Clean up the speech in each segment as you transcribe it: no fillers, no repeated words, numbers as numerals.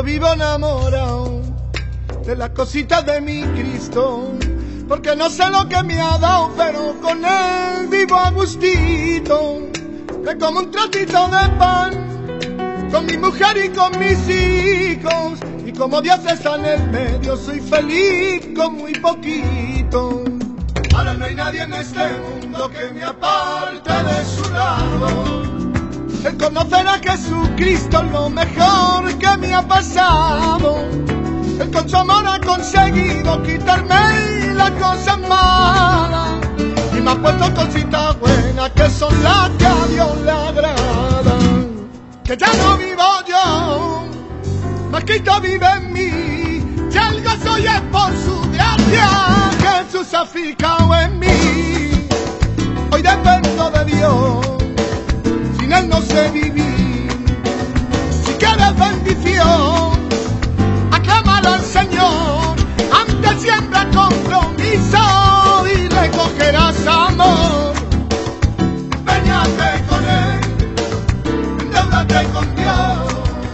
vivo enamorado de las cositas de mi Cristo, porque no sé lo que me ha dado, pero con él vivo a gustito. Que como un trocito de pan, con mi mujer y con mis hijos, y como Dios está en el medio, soy feliz con muy poquito. Ahora no hay nadie en este mundo que me aparte de su lado. El conocer a Jesucristo es lo mejor que me ha pasado. Él con su amor ha conseguido quitarme las cosas malas y me ha puesto cositas buenas que son las que a Dios le agradan. Que ya no vivo yo, mas Cristo vive en mí. Si algo soy es por su gracia, Jesús ha fijado en mí. Hoy dependo de Dios, sin él no sé vivir. Si quieres bendición, aclámala al Señor. Antes siembra compromiso y recogerás amor. Péñate con él, endeúdate con Dios.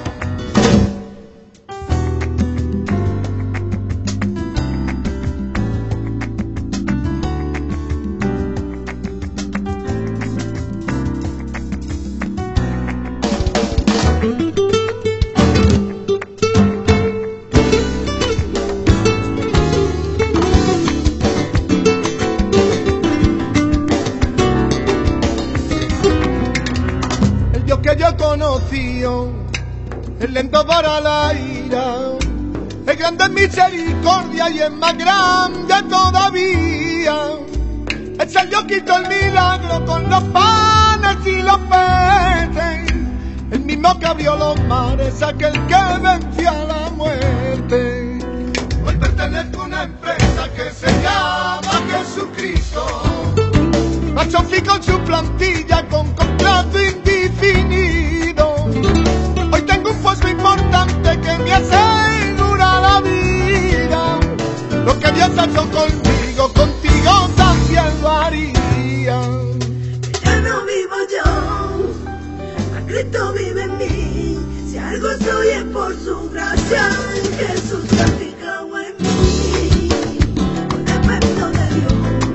Que yo conocí, es lento para la ira, es grande en misericordia y es más grande todavía. Es el Dios que quitó el milagro con los panes y los peces, el mismo que abrió los mares, aquel que venció a la muerte. Hoy pertenezco a una empresa que se llama Jesucristo. Sofi con su plantilla con contrato indefinido. Hoy tengo un puesto importante que me asegura la vida. Lo que Dios ha hecho conmigo, contigo también lo haría. Ya no vivo yo, a Cristo vive en mí. Si algo soy es por su gracia, Jesús se ha fijado en mí. Hoy dependo de Dios.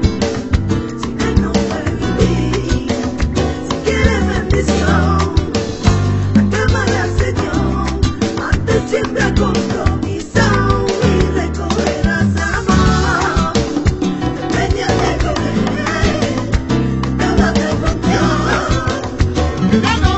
Siempre compromiso y recogerás amor. Péñate con él, endeúdate con Dios.